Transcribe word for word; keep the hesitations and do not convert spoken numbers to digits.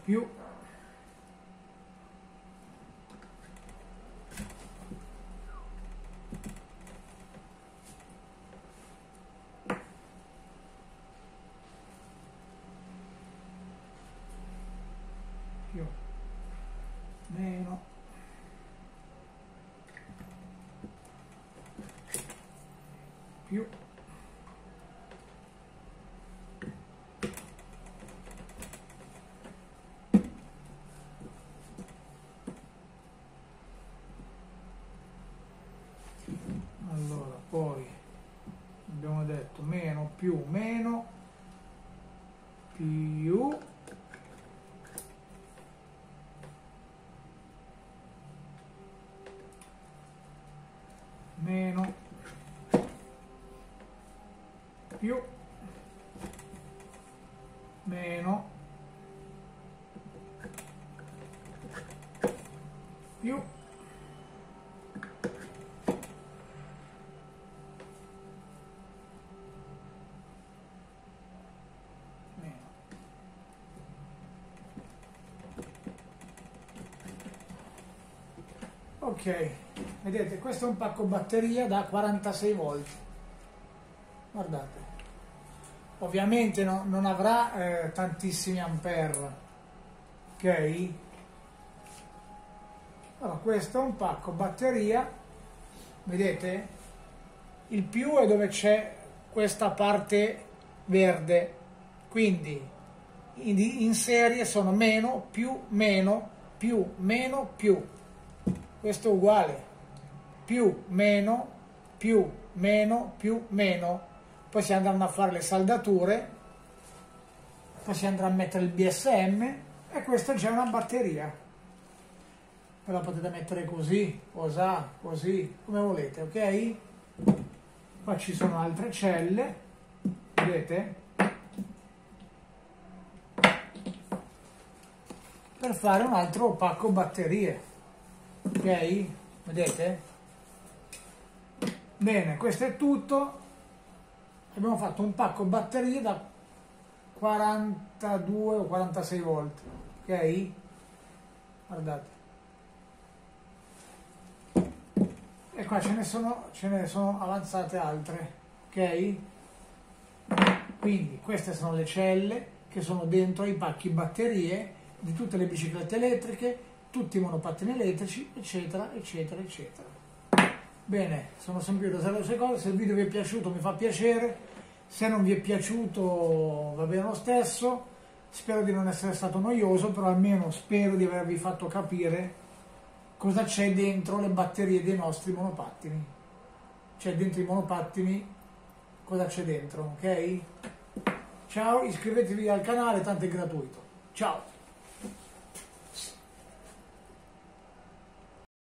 più, più, meno, più, allora poi abbiamo detto meno, più, meno, più, meno, più, meno, più, meno. Ok, vedete, questo è un pacco batteria da quarantasei volt. Guardate, ovviamente no, non avrà eh, tantissimi ampere, ok? Allora, questo è un pacco batteria, vedete? Il più è dove c'è questa parte verde, quindi in, in serie sono meno, più, meno, più, meno, più. Questo è uguale, più, meno, più, meno, più, meno. Poi si andranno a fare le saldature, poi si andrà a mettere il B S M e questa è già una batteria. Poi la potete mettere così, così, così, come volete, ok? Qua ci sono altre celle, vedete? Per fare un altro pacco batterie. Ok? Vedete? Bene, questo è tutto. Abbiamo fatto un pacco batterie da quarantadue o quarantasei volt. Ok? Guardate. E qua ce ne sono, ce ne sono avanzate altre. Ok? Quindi queste sono le celle che sono dentro i pacchi batterie di tutte le biciclette elettriche, tutti i monopattini elettrici, eccetera, eccetera, eccetera. Bene, sono sempre io da Sergio Secondo. Se il video vi è piaciuto mi fa piacere, se non vi è piaciuto va bene lo stesso. Spero di non essere stato noioso, però almeno spero di avervi fatto capire cosa c'è dentro le batterie dei nostri monopattini. Cioè dentro i monopattini cosa c'è dentro, ok? Ciao, iscrivetevi al canale, tanto è gratuito. Ciao!